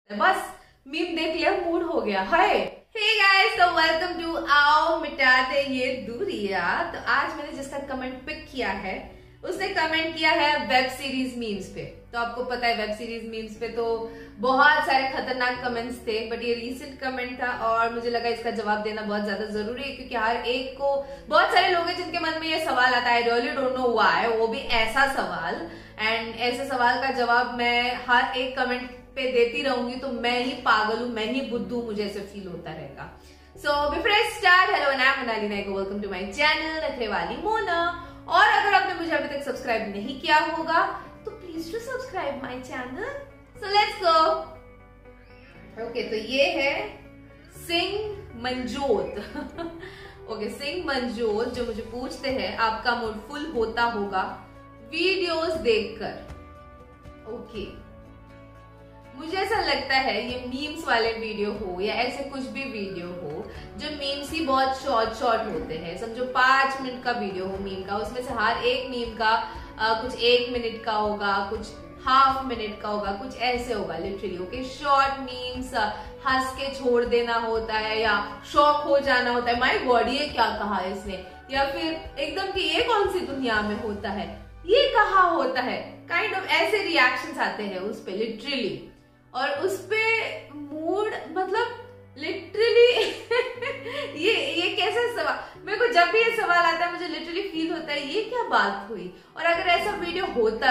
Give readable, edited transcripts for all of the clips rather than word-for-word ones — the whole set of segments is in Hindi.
बस मीम देख लिया, मूड हो गया। हाय हे गाइस, तो वेलकम टू आओ मिटाते ये दूरियां। तो आज मैंने जिसका कमेंट पिक किया है उसने कमेंट किया है वेब सीरीज मीम्स पे। तो आपको पता है वेब सीरीज मीम्स पे तो बहुत सारे खतरनाक कमेंट्स थे, बट ये रीसेंट कमेंट था और मुझे लगा इसका जवाब देना बहुत ज्यादा जरूरी है, क्योंकि हर एक को बहुत सारे लोग हैं जिनके मन में ये सवाल आता है। रियली डोंट नो व्हाई, वो भी ऐसा सवाल। एंड ऐसे सवाल का जवाब मैं हर एक कमेंट पे देती रहूंगी तो मैं ही पागल हूं, मैं ही बुद्धू, मुझे ऐसे फील होता रहेगा। So before I start, hello and I am Monali Nayak, welcome to my channel Nakhre Wali Mona. और अगर आपने मुझे अभी तक सब्सक्राइब नहीं किया होगा तो please to subscribe my channel. So let's go. Okay, तो ये है सिंह मंजोत। ओके, सिंह मंजोत जो मुझे पूछते हैं आपका मूड फुल होता होगा वीडियोस देखकर। ओके, मुझे ऐसा लगता है ये मीम्स वाले वीडियो हो या ऐसे कुछ भी वीडियो हो, जो मीम्स ही बहुत शॉर्ट होते हैं, समझो 5 मिनट का वीडियो हो मीम का, उसमें से हर एक मीम का कुछ 1 मिनट का होगा, कुछ हाफ मिनट का होगा, कुछ ऐसे होगा लिटरली। ओके, शॉर्ट मीम्स हंस के छोड़ देना होता है या शॉक हो जाना होता है, माय गॉड ये क्या कहा इसने, या फिर एकदम कि ये कौन सी दुनिया में होता है, ये कहा होता है, काइंड ऑफ ऐसे रिएक्शंस आते हैं उस पे लिटरली। और उस पे मूड मतलब लिटरली ये कैसा सवाल, मेरे को जब भी ये सवाल आता है मुझे लिटरली फील होता है ये क्या बात हुई। और अगर ऐसा वीडियो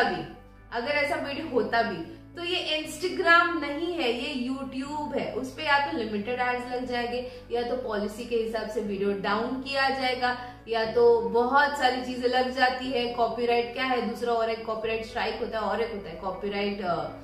होता भी तो ये इंस्टाग्राम नहीं है, ये यूट्यूब है। उस पे या तो लिमिटेड एड्स लग जाएंगे, या तो पॉलिसी के हिसाब से वीडियो डाउन किया जाएगा, या तो बहुत सारी चीजें लग जाती है। कॉपीराइट क्या है दूसरा, और एक कॉपीराइट स्ट्राइक होता है और एक होता है कॉपीराइट,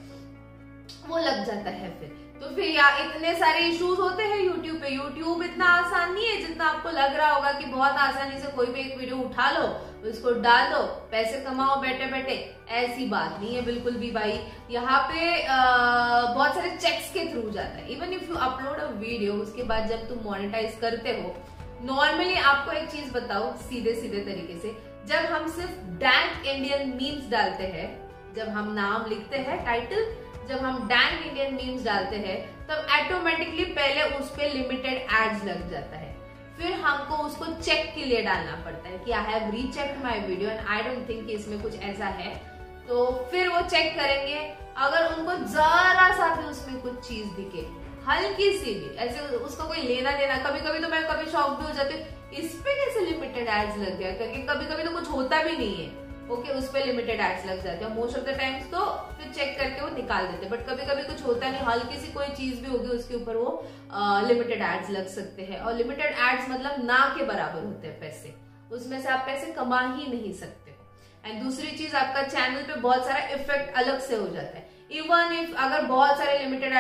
वो लग जाता है फिर या इतने सारे इश्यूज होते हैं यूट्यूब पे। यूट्यूब इतना आसान नहीं है जितना आपको लग रहा होगा कि बहुत आसानी से कोई भी एक वीडियो उठा लो, उसको डाल दो, पैसे कमाओ बैठे बैठे। ऐसी बात नहीं है बिल्कुल भी भाई। यहाँ पे बहुत सारे चेक्स के थ्रू जाता है। Even if you upload a video, उसके बाद जब तुम मोनेटाइज करते हो, नॉर्मली आपको एक चीज बताओ सीधे तरीके से, जब हम सिर्फ डैंक इंडियन मीम्स डालते हैं, जब हम नाम लिखते हैं टाइटल, जब हम डैंक इंडियन मीम्स डालते हैं, तब ऑटोमेटिकली पहले उस पे लिमिटेड एड्स लग जाता है। फिर हमको उसको चेक के लिए डालना पड़ता है कि I have rechecked my video and I don't think इसमें कुछ ऐसा है। तो फिर वो चेक करेंगे, अगर उनको जरा सा भी उसमें कुछ चीज दिखे, हल्की सी भी, ऐसे उसका कोई लेना देना, कभी तो मैं कभी शॉक भी हो जाती हूँ इस पे कैसे लिमिटेड एड्स लग गया करके। कभी तो कुछ होता भी नहीं है, ओके, उस पे लिमिटेड एड्स लग जाते हैं। मोस्ट ऑफ द टाइम्स तो फिर चेक करके वो निकाल देते हैं, बट कभी कुछ होता नहीं, हल्की सी कोई चीज भी होगी उसके ऊपर वो लिमिटेड एड्स लग सकते हैं। और लिमिटेड एड्स मतलब ना के बराबर होते हैं पैसे, उसमें से आप पैसे कमा ही नहीं सकते हो। एंड दूसरी चीज, आपका चैनल पे बहुत सारा इफेक्ट अलग से हो जाता है। इवन इफ अगर बहुत सारे लिमिटेड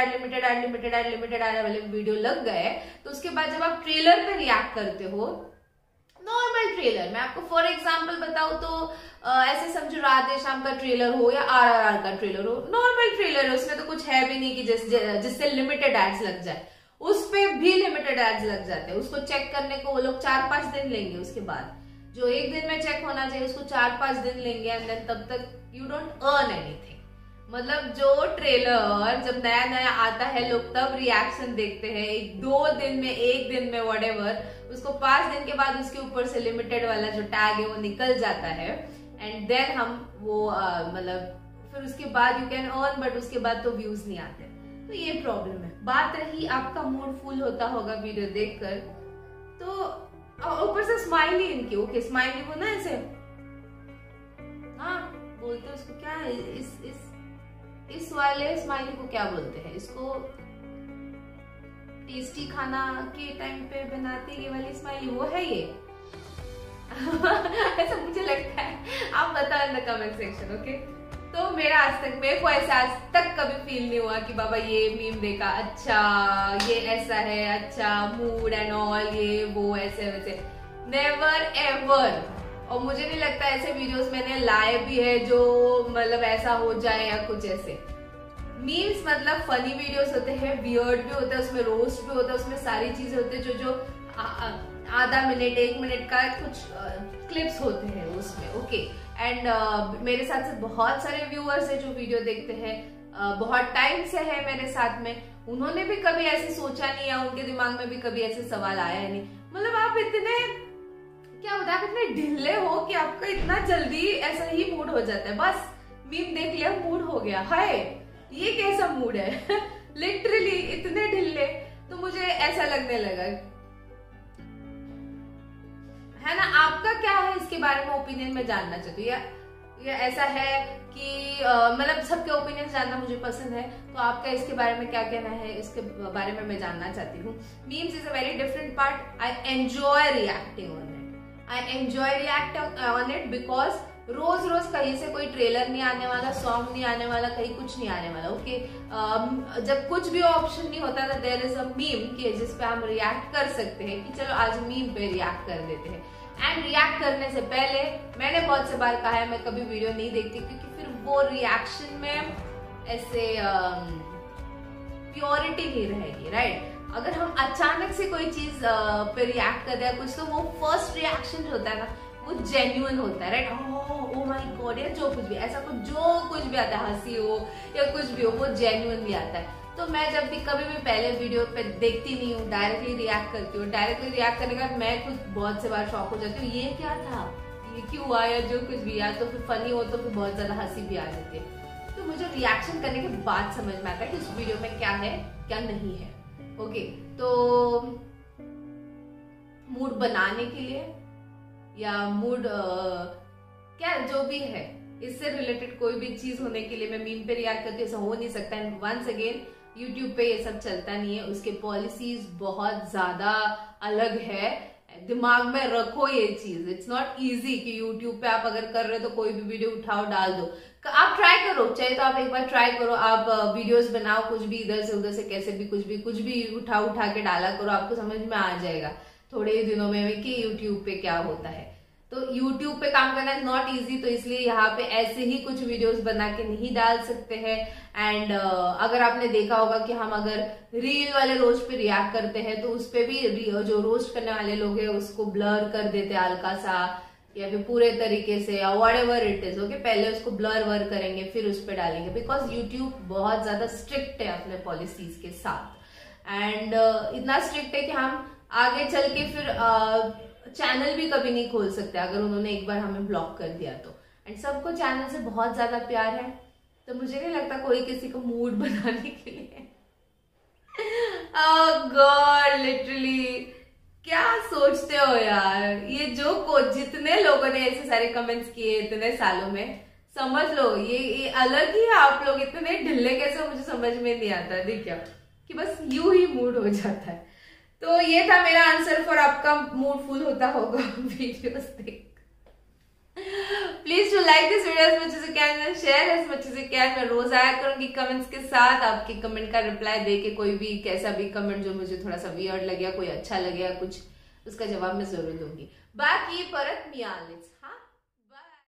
एड वाले वीडियो लग गए, तो उसके बाद जब आप ट्रेलर पे रिएक्ट करते हो, नॉर्मल ट्रेलर, मैं आपको फॉर एग्जांपल बताऊं तो ऐसे समझो राधे श्याम का ट्रेलर हो या RRR का ट्रेलर हो, नॉर्मल ट्रेलर है, उसमें तो कुछ है भी नहीं कि जिससे लिमिटेड एड्स लग जाए। उस पे भी लिमिटेड एड्स लग जाते हैं। उसको चेक करने को वो लोग 4-5 दिन लेंगे, उसके बाद जो 1 दिन में चेक होना चाहिए उसको 4-5 दिन लेंगे, एंड देन तब तक यू डोंट अर्न एनीथिंग। मतलब जो ट्रेलर जब नया आता है, लोग तब रिएक्शन देखते हैं 2 दिन में, 1 दिन में, व्हाटएवर, उसको 5 दिन के बाद उसके ऊपर से लिमिटेड वाला जो टैग है वो निकल जाता है, एंड देन हम वो मतलब फिर उसके बाद यू कैन अर्न, बट उसके बाद तो व्यूज नहीं आते। तो ये प्रॉब्लम है। बात रही आपका मूड फुल होता होगा वीडियो देखकर, तो ऊपर से स्माइली इनकी, ओके, स्माइली वो ना ऐसे, हाँ बोलते हैं उसको, क्या है इस वाले स्माइली को क्या बोलते हैं, इसको टेस्टी खाना के टाइम पे बनाते ये वाली स्माइली, वो है ये। ऐसा मुझे लगता है, आप बताओ in the comment section, okay. तो मेरे को ऐसा आज तक कभी फील नहीं हुआ कि बाबा ये मीम देखा, अच्छा ये ऐसा है, अच्छा मूड एंड ऑल, ये वो ऐसे वैसे, नेवर एवर। और मुझे नहीं लगता ऐसे वीडियोस मैंने लाए भी है जो मतलब ऐसा हो जाए या कुछ ऐसे। मीम्स मतलब फनी वीडियोस होते हैं, वियर्ड भी होता है, उसमें रोस्ट भी होता है, उसमें सारी चीजें होती है, जो आधा मिनट 1 मिनट का कुछ क्लिप्स होते हैं उसमें, ओके। एंड मेरे साथ से बहुत सारे व्यूअर्स है जो वीडियो देखते हैं, बहुत टाइम से है मेरे साथ में, उन्होंने भी कभी ऐसे सोचा नहीं या उनके दिमाग में भी कभी ऐसे सवाल आया नहीं। मतलब आप इतने क्या होता है, आप इतने ढिल्ले हो कि आपका इतना जल्दी ऐसा ही मूड हो जाता है, बस मीम देख लिया मूड हो गया, हाय ये कैसा मूड है लिटरली इतने ढिल्ले। तो मुझे ऐसा लगने लगा, है ना। आपका क्या है इसके बारे में ओपिनियन में जानना चाहती हूँ, या ऐसा है कि मतलब सबके ओपिनियन जानना मुझे पसंद है, तो आपका इसके बारे में क्या कहना है इसके बारे में मैं जानना चाहती हूँ। Memes is a very different part, I enjoy reacting on it, I enjoy react on it because रोज रोज कहीं से कोई ट्रेलर नहीं आने वाला, सॉन्ग नहीं आने वाला, कहीं कुछ नहीं आने वाला, ओके। जब कुछ भी ऑप्शन नहीं होता था, देयर इज अ मीम कि जिस पे हम रिएक्ट कर सकते हैं कि चलो आज मीम पे रिएक्ट कर देते हैं। एंड रिएक्ट करने से पहले मैंने बहुत से बार कहा है मैं कभी वीडियो नहीं देखती, क्योंकि फिर वो रिएक्शन में ऐसे प्योरिटी नहीं रहेगी, राइट। अगर हम अचानक से कोई चीज पे रिएक्ट कर दें कुछ, तो वो फर्स्ट रिएक्शन जो होता है ना वो जेन्युइन होता है, राइट। ओह माय गॉड, या जो कुछ भी ऐसा कुछ जो कुछ भी आता है, हंसी हो या कुछ भी हो, वो जेन्युइनली आता है। तो मैं जब भी कभी भी पहले वीडियो पे देखती नहीं हूँ, डायरेक्टली रिएक्ट करती हूँ। डायरेक्टली रिएक्ट करने का मैं खुद बहुत से बार शॉक हो जाती हूँ, ये क्या था, ये क्यों हुआ, या जो कुछ भी, या तो फिर फनी हो तो फिर बहुत ज्यादा हंसी भी आ जाती है। तो मुझे रिएक्शन करने के बाद समझ में आता है कि उस वीडियो में क्या है क्या नहीं है, ओके। तो मूड बनाने के लिए या मूड क्या जो भी है इससे रिलेटेड कोई भी चीज होने के लिए मैं मीम पे रिएक्ट करती हूँ, ऐसा हो नहीं सकता। एंड वंस अगेन यूट्यूब पे ये सब चलता नहीं है, उसके पॉलिसीज बहुत ज्यादा अलग है, दिमाग में रखो ये चीज। इट्स नॉट इजी कि यूट्यूब पे आप अगर कर रहे हो तो कोई भी वीडियो उठाओ डाल दो, आप ट्राई करो, चाहे तो आप एक बार ट्राई करो, आप वीडियोस बनाओ कुछ भी इधर से उधर से कैसे भी कुछ भी उठा के डाला करो, आपको समझ में आ जाएगा थोड़े ही दिनों में कि यूट्यूब पे क्या होता है। तो YouTube पे काम करना इज नॉट इजी, तो इसलिए यहाँ पे ऐसे ही कुछ वीडियोस बना के नहीं डाल सकते हैं। एंड अगर आपने देखा होगा कि हम अगर रील वाले रोस्ट पे रिएक्ट करते हैं तो उस पे भी जो रोस्ट करने वाले लोग हैं उसको ब्लर कर देते हैं हल्का सा, या फिर पूरे तरीके से, या व्हाटएवर इट इज, ओके। पहले उसको ब्लर वर करेंगे फिर उस पे डालेंगे, बिकॉज यूट्यूब बहुत ज्यादा स्ट्रिक्ट है अपने पॉलिसीज के साथ। एंड इतना स्ट्रिक्ट है कि हम आगे चल के फिर चैनल भी कभी नहीं खोल सकते अगर उन्होंने एक बार हमें ब्लॉक कर दिया तो। एंड सबको चैनल से बहुत ज्यादा प्यार है, तो मुझे नहीं लगता कोई किसी को मूड बनाने के लिए ओह गॉड, लिटरली क्या सोचते हो यार। ये जो जितने लोगों ने ऐसे सारे कमेंट्स किए इतने सालों में, समझ लो ये अलग ही है। आप लोग इतने ढिल्ले कैसे, मुझे समझ में नहीं आता, देखिए कि बस यूं ही मूड हो जाता है। तो ये था मेरा आंसर फॉर आपका मूड फुल होता होगा वीडियोस देख। Please to like this video as much as you can and share as much as you can. मैं रोज आया करूंगी कमेंट्स के साथ, आपके कमेंट का रिप्लाई देके कोई भी कैसा भी कमेंट जो मुझे थोड़ा सा वियर्ड लगे, कोई अच्छा लगे कुछ, उसका जवाब मैं जरूर दूंगी। बाकी परत मियाँ